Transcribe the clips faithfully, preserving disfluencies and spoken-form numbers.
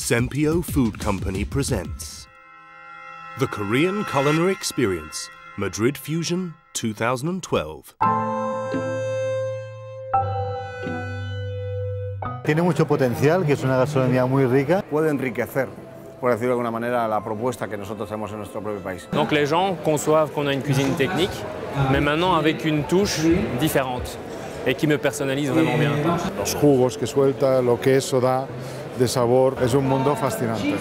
Sempio Food Company presents the Korean Culinary Experience, Madrid Fusion two thousand twelve. Tiene mucho potencial, que es una gastronomía muy rica. Puede enriquecer, por decirlo de alguna manera, la propuesta que nosotros tenemos en nuestro propio país. Donc les gens conçoivent qu'on a une cuisine technique, mais maintenant avec une touche différente et qui me personnalise vraiment bien. Los jugos que suelta, lo que eso da de sabor, es un mundo fascinante.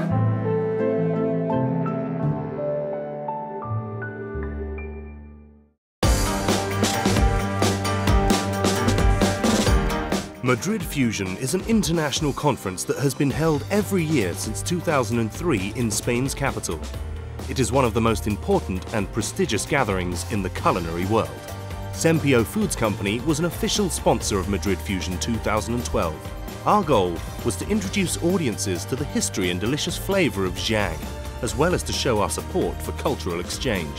Madrid Fusion is an international conference that has been held every year since two thousand three in Spain's capital. It is one of the most important and prestigious gatherings in the culinary world. Sempio Foods Company was an official sponsor of Madrid Fusion two thousand twelve. Our goal was to introduce audiences to the history and delicious flavour of Jang, as well as to show our support for cultural exchange.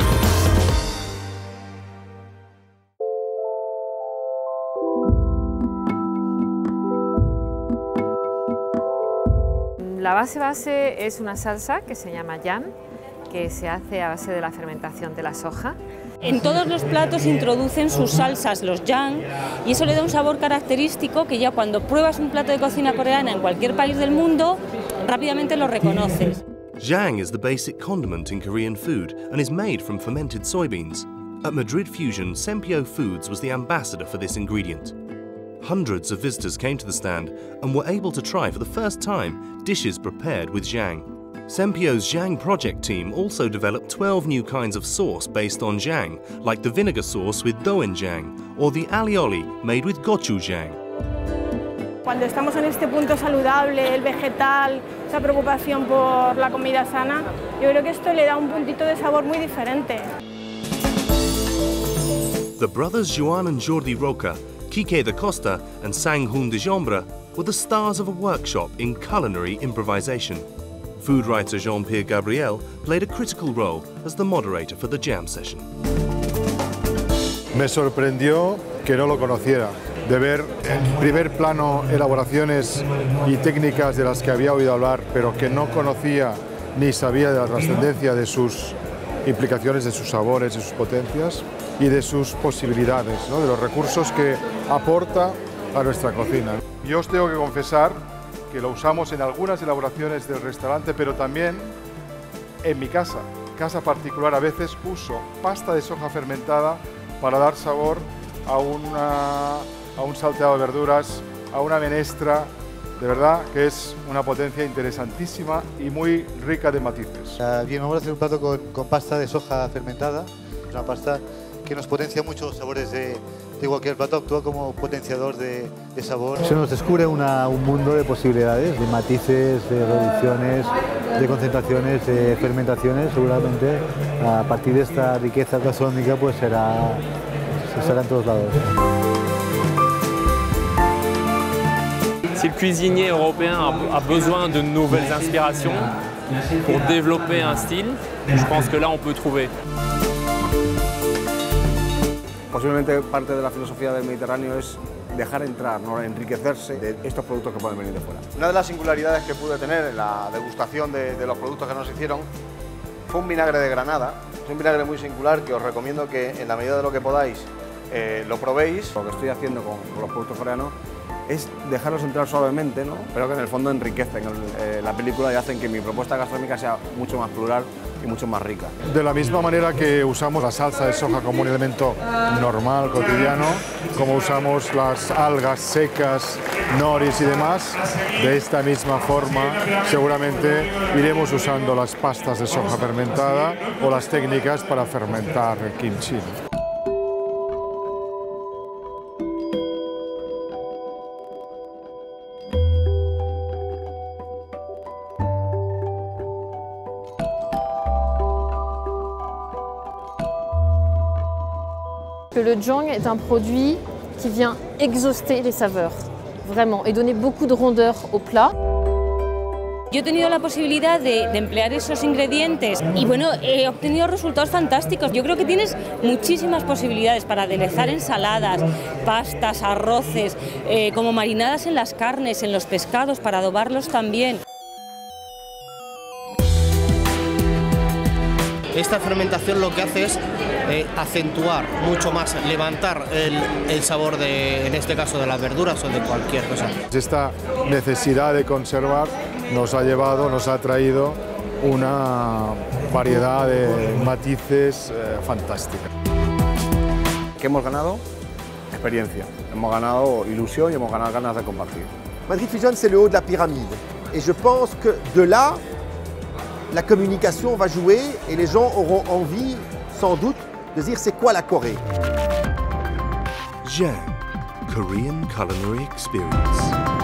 La base base es una salsa que se llama Jang, que se hace a base de la fermentación de la soja. En todos los platos introducen sus salsas, los Jang, y eso le da un sabor característico que ya cuando pruebas un plato de cocina coreana en cualquier país del mundo, rápidamente lo reconoces. Jang is the basic condiment in Korean food and is made from fermented soybeans. At Madrid Fusion, Sempio Foods was the ambassador for this ingredient. Hundreds of visitors came to the stand and were able to try for the first time dishes prepared with Jang. Sempio's Jang project team also developed twelve new kinds of sauce based on Jang, like the vinegar sauce with doenjang or the alioli made with gochujang. Cuando estamos en este punto saludable, el vegetal, esa preocupación por la comida sana, yo creo que esto le da un puntito de sabor muy diferente. The brothers Joan and Jordi Roca, Quique da Costa and Sang-hoon de Jambra were the stars of a workshop in culinary improvisation. Food writer Jean-Pierre Gabriel played a critical role as the moderator for the jam session. Me sorprendió que no lo conociera, de ver en primer plano elaboraciones y técnicas de las que había oído hablar, pero que no conocía ni sabía de la trascendencia de sus implicaciones, de sus sabores, de sus potencias y de sus posibilidades, ¿no? De los recursos que aporta a nuestra cocina. Yo os tengo que confesar que lo usamos en algunas elaboraciones del restaurante, pero también en mi casa, casa particular. A veces uso pasta de soja fermentada para dar sabor a, una, a un salteado de verduras, a una menestra. De verdad que es una potencia interesantísima y muy rica de matices. Uh, bien, vamos a hacer un plato con, con pasta de soja fermentada. Es una pasta que nos potencia mucho los sabores de, de cualquier plato, actúa como potenciador de, de sabor. Se nos descubre una, un mundo de posibilidades, de matices, de reducciones, de concentraciones, de fermentaciones. Seguramente a partir de esta riqueza gastronómica pues será, será en todos lados. Si le cuisinier européen a besoin de nouvelles inspirations pour développer un style, je pense que là on peut trouver. Posiblemente parte de la filosofía del Mediterráneo es dejar entrar, ¿no? Enriquecerse de estos productos que pueden venir de fuera. Una de las singularidades que pude tener en la degustación de, de los productos que nos hicieron fue un vinagre de Granada. Es un vinagre muy singular que os recomiendo que en la medida de lo que podáis eh, lo probéis. Lo que estoy haciendo con, con los productos coreanos es dejarlos entrar suavemente, ¿no? Pero que en el fondo enriquecen el, eh, la película y hacen que mi propuesta gastronómica sea mucho más plural y mucho más rica. De la misma manera que usamos la salsa de soja como un elemento normal, cotidiano, como usamos las algas secas, noris y demás, de esta misma forma seguramente iremos usando las pastas de soja fermentada o las técnicas para fermentar el kimchi. Le Jang est un produit qui vient exhauster les saveurs, vraiment, et donner beaucoup de rondeur au plat. Yo he tenido la posibilidad de, de emplear esos ingredientes y bueno, he obtenido resultados fantásticos. Yo creo que tienes muchísimas posibilidades para aderezar ensaladas, pastas, arroces, eh, como marinadas en las carnes, en los pescados, para adobarlos también. Esta fermentación lo que hace es eh, acentuar mucho más, levantar el, el sabor, de, en este caso, de las verduras o de cualquier cosa. Esta necesidad de conservar nos ha llevado, nos ha traído una variedad de matices eh, fantástica. ¿Qué hemos ganado? Experiencia. Hemos ganado ilusión y hemos ganado ganas de compartir. Madrid Fusion, c'est le haut de la pyramide. Et je pense que de là, la communication va jouer et les gens auront envie, sans doute, de dire c'est quoi la Corée. Jang, Korean Culinary Experience.